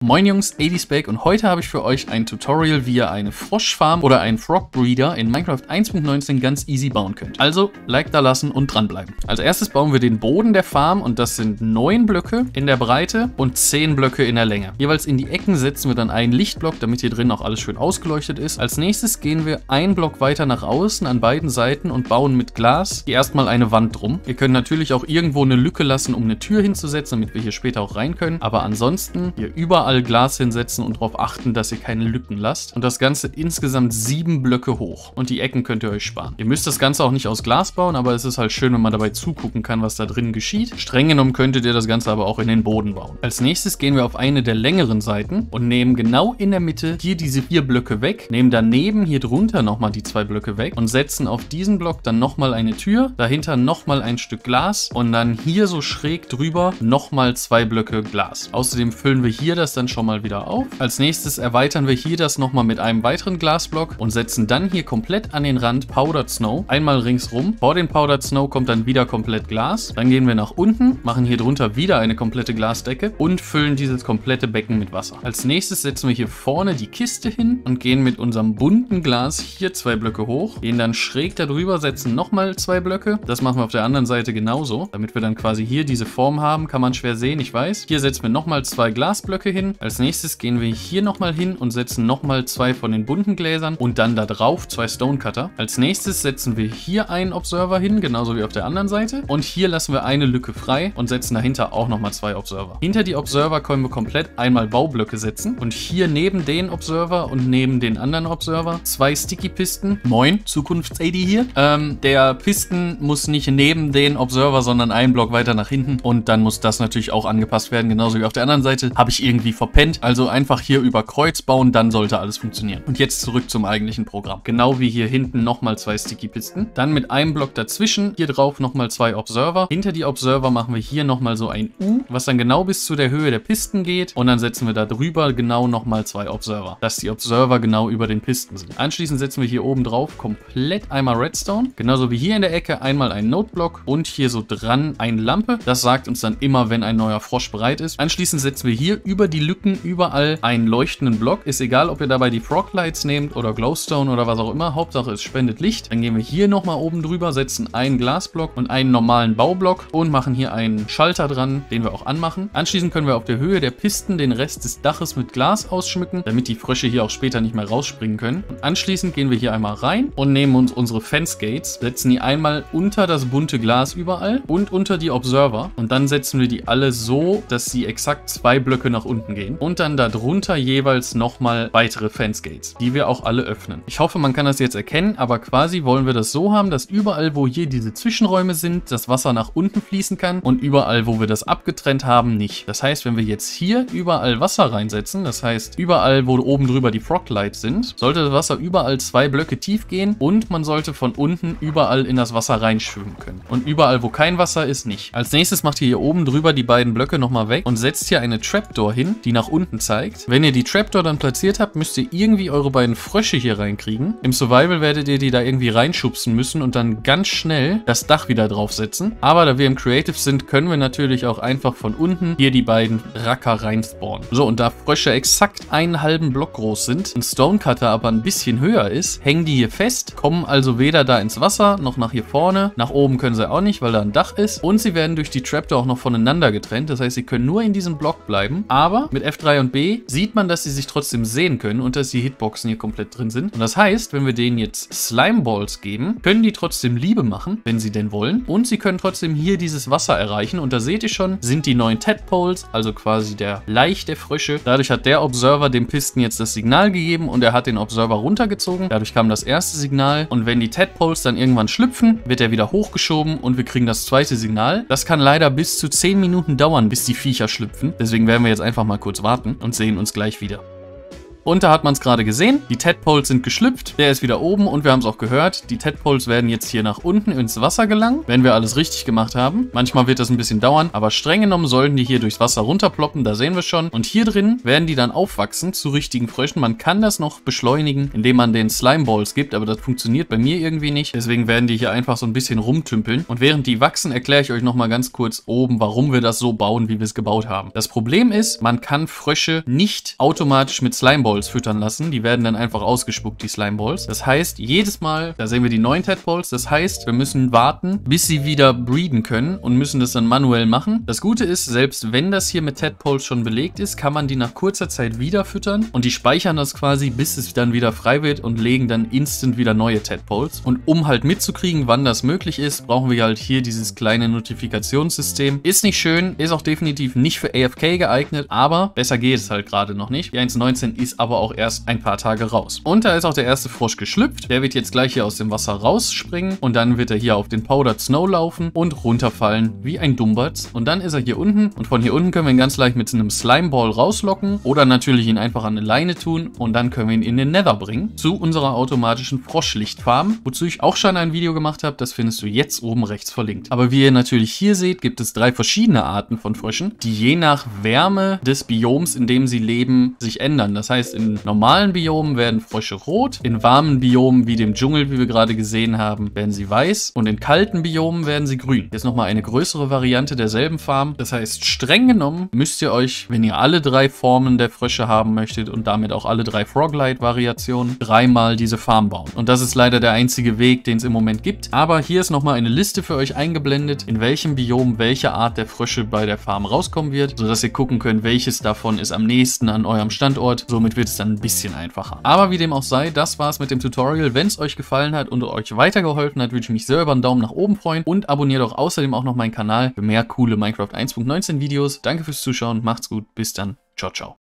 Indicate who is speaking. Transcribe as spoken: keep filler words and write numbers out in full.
Speaker 1: Moin Jungs, ADSpake und heute habe ich für euch ein Tutorial, wie ihr eine Froschfarm oder einen Frog Breeder in Minecraft eins Punkt neunzehn ganz easy bauen könnt. Also, Like da lassen und dranbleiben. Als erstes bauen wir den Boden der Farm und das sind neun Blöcke in der Breite und zehn Blöcke in der Länge. Jeweils in die Ecken setzen wir dann einen Lichtblock, damit hier drin auch alles schön ausgeleuchtet ist. Als nächstes gehen wir einen Block weiter nach außen an beiden Seiten und bauen mit Glas hier erstmal eine Wand drum. Ihr könnt natürlich auch irgendwo eine Lücke lassen, um eine Tür hinzusetzen, damit wir hier später auch rein können. Aber ansonsten hier überall Glas hinsetzen und darauf achten, dass ihr keine Lücken lasst. Und das Ganze insgesamt sieben Blöcke hoch. Und die Ecken könnt ihr euch sparen. Ihr müsst das Ganze auch nicht aus Glas bauen, aber es ist halt schön, wenn man dabei zugucken kann, was da drin geschieht. Streng genommen könntet ihr das Ganze aber auch in den Boden bauen. Als nächstes gehen wir auf eine der längeren Seiten und nehmen genau in der Mitte hier diese vier Blöcke weg, nehmen daneben hier drunter nochmal die zwei Blöcke weg und setzen auf diesen Block dann nochmal eine Tür, dahinter nochmal ein Stück Glas und dann hier so schräg drüber nochmal zwei Blöcke Glas. Außerdem füllen wir hier das dann schon mal wieder auf. Als nächstes erweitern wir hier das nochmal mit einem weiteren Glasblock und setzen dann hier komplett an den Rand Powdered Snow, einmal ringsrum. Vor den Powdered Snow kommt dann wieder komplett Glas. Dann gehen wir nach unten, machen hier drunter wieder eine komplette Glasdecke und füllen dieses komplette Becken mit Wasser. Als nächstes setzen wir hier vorne die Kiste hin und gehen mit unserem bunten Glas hier zwei Blöcke hoch, gehen dann schräg darüber, setzen nochmal zwei Blöcke. Das machen wir auf der anderen Seite genauso, damit wir dann quasi hier diese Form haben. Kann man schwer sehen, ich weiß. Hier setzen wir nochmal zwei Glasblöcke hin. Als nächstes gehen wir hier nochmal hin und setzen nochmal zwei von den bunten Gläsern und dann da drauf zwei Stonecutter. Als nächstes setzen wir hier einen Observer hin, genauso wie auf der anderen Seite. Und hier lassen wir eine Lücke frei und setzen dahinter auch nochmal zwei Observer. Hinter die Observer können wir komplett einmal Baublöcke setzen und hier neben den Observer und neben den anderen Observer zwei Sticky Pisten. Moin, Zukunfts-A D hier. Ähm, der Pisten muss nicht neben den Observer, sondern einen Block weiter nach hinten und dann muss das natürlich auch angepasst werden, genauso wie auf der anderen Seite. Habe ich irgendwie verpennt. Also einfach hier über Kreuz bauen, dann sollte alles funktionieren. Und jetzt zurück zum eigentlichen Programm. Genau wie hier hinten nochmal zwei Sticky Pisten. Dann mit einem Block dazwischen, hier drauf nochmal zwei Observer. Hinter die Observer machen wir hier nochmal so ein U, was dann genau bis zu der Höhe der Pisten geht. Und dann setzen wir da drüber genau nochmal zwei Observer, dass die Observer genau über den Pisten sind. Anschließend setzen wir hier oben drauf komplett einmal Redstone. Genauso wie hier in der Ecke einmal ein Noteblock und hier so dran eine Lampe. Das sagt uns dann immer, wenn ein neuer Frosch bereit ist. Anschließend setzen wir hier über die Lücken überall einen leuchtenden Block. Ist egal, ob ihr dabei die Frog Lights nehmt oder Glowstone oder was auch immer. Hauptsache es spendet Licht. Dann gehen wir hier nochmal oben drüber, setzen einen Glasblock und einen normalen Baublock und machen hier einen Schalter dran, den wir auch anmachen. Anschließend können wir auf der Höhe der Pisten den Rest des Daches mit Glas ausschmücken, damit die Frösche hier auch später nicht mehr rausspringen können. Und anschließend gehen wir hier einmal rein und nehmen uns unsere Fence Gates, setzen die einmal unter das bunte Glas überall und unter die Observer. Und dann setzen wir die alle so, dass sie exakt zwei Blöcke nach unten gehen. Und dann darunter jeweils nochmal weitere Fence Gates, die wir auch alle öffnen. Ich hoffe, man kann das jetzt erkennen, aber quasi wollen wir das so haben, dass überall, wo hier diese Zwischenräume sind, das Wasser nach unten fließen kann und überall, wo wir das abgetrennt haben, nicht. Das heißt, wenn wir jetzt hier überall Wasser reinsetzen, das heißt, überall, wo oben drüber die Frog Lights sind, sollte das Wasser überall zwei Blöcke tief gehen und man sollte von unten überall in das Wasser reinschwimmen können. Und überall, wo kein Wasser ist, nicht. Als nächstes macht ihr hier oben drüber die beiden Blöcke nochmal weg und setzt hier eine Trapdoor hin, die nach unten zeigt. Wenn ihr die Trapdoor dann platziert habt, müsst ihr irgendwie eure beiden Frösche hier reinkriegen. Im Survival werdet ihr die da irgendwie reinschubsen müssen und dann ganz schnell das Dach wieder draufsetzen. Aber da wir im Creative sind, können wir natürlich auch einfach von unten hier die beiden Racker reinspawnen. So, und da Frösche exakt einen halben Block groß sind, ein Stonecutter aber ein bisschen höher ist, hängen die hier fest, kommen also weder da ins Wasser, noch nach hier vorne. Nach oben können sie auch nicht, weil da ein Dach ist. Und sie werden durch die Trapdoor auch noch voneinander getrennt. Das heißt, sie können nur in diesem Block bleiben. Aber mit F drei und B sieht man, dass sie sich trotzdem sehen können und dass die Hitboxen hier komplett drin sind. Und das heißt, wenn wir denen jetzt Slimeballs geben, können die trotzdem Liebe machen, wenn sie denn wollen. Und sie können trotzdem hier dieses Wasser erreichen. Und da seht ihr schon, sind die neuen Tadpoles, also quasi der Laich der Frösche. Dadurch hat der Observer dem Pisten jetzt das Signal gegeben und er hat den Observer runtergezogen. Dadurch kam das erste Signal. Und wenn die Tadpoles dann irgendwann schlüpfen, wird er wieder hochgeschoben und wir kriegen das zweite Signal. Das kann leider bis zu zehn Minuten dauern, bis die Viecher schlüpfen. Deswegen werden wir jetzt einfach mal kurz warten und sehen uns gleich wieder. Und da hat man es gerade gesehen, die Tadpoles sind geschlüpft, der ist wieder oben und wir haben es auch gehört, die Tadpoles werden jetzt hier nach unten ins Wasser gelangen, wenn wir alles richtig gemacht haben. Manchmal wird das ein bisschen dauern, aber streng genommen sollten die hier durchs Wasser runterploppen, da sehen wir schon. Und hier drin werden die dann aufwachsen zu richtigen Fröschen. Man kann das noch beschleunigen, indem man den Slimeballs gibt, aber das funktioniert bei mir irgendwie nicht. Deswegen werden die hier einfach so ein bisschen rumtümpeln. Und während die wachsen, erkläre ich euch nochmal ganz kurz oben, warum wir das so bauen, wie wir es gebaut haben. Das Problem ist, man kann Frösche nicht automatisch mit Slimeballs füttern lassen. Die werden dann einfach ausgespuckt, die Slimeballs. Das heißt, jedes Mal, da sehen wir die neuen Tadpoles, das heißt, wir müssen warten, bis sie wieder breeden können und müssen das dann manuell machen. Das Gute ist, selbst wenn das hier mit Tadpoles schon belegt ist, kann man die nach kurzer Zeit wieder füttern und die speichern das quasi, bis es dann wieder frei wird und legen dann instant wieder neue Tadpoles. Und um halt mitzukriegen, wann das möglich ist, brauchen wir halt hier dieses kleine Notifikationssystem. Ist nicht schön, ist auch definitiv nicht für A F K geeignet, aber besser geht es halt gerade noch nicht. Die eins Punkt neunzehn ist aber auch erst ein paar Tage raus. Und da ist auch der erste Frosch geschlüpft. Der wird jetzt gleich hier aus dem Wasser rausspringen und dann wird er hier auf den Powdered Snow laufen und runterfallen wie ein Dummbatz. Und dann ist er hier unten und von hier unten können wir ihn ganz leicht mit einem Slimeball rauslocken oder natürlich ihn einfach an eine Leine tun und dann können wir ihn in den Nether bringen zu unserer automatischen Froschlichtfarm, wozu ich auch schon ein Video gemacht habe. Das findest du jetzt oben rechts verlinkt. Aber wie ihr natürlich hier seht, gibt es drei verschiedene Arten von Fröschen, die je nach Wärme des Bioms, in dem sie leben, sich ändern. Das heißt, in normalen Biomen werden Frösche rot, in warmen Biomen wie dem Dschungel, wie wir gerade gesehen haben, werden sie weiß und in kalten Biomen werden sie grün. Jetzt nochmal eine größere Variante derselben Farm. Das heißt, streng genommen müsst ihr euch, wenn ihr alle drei Formen der Frösche haben möchtet und damit auch alle drei Froglight-Variationen, dreimal diese Farm bauen. Und das ist leider der einzige Weg, den es im Moment gibt. Aber hier ist nochmal eine Liste für euch eingeblendet, in welchem Biom welche Art der Frösche bei der Farm rauskommen wird, sodass ihr gucken könnt, welches davon ist am nächsten an eurem Standort. Somit wird es dann ein bisschen einfacher. Aber wie dem auch sei, das war's mit dem Tutorial. Wenn es euch gefallen hat und euch weitergeholfen hat, würde ich mich sehr über einen Daumen nach oben freuen und abonniert doch außerdem auch noch meinen Kanal für mehr coole Minecraft eins Punkt neunzehn Videos. Danke fürs Zuschauen, macht's gut, bis dann, ciao, ciao.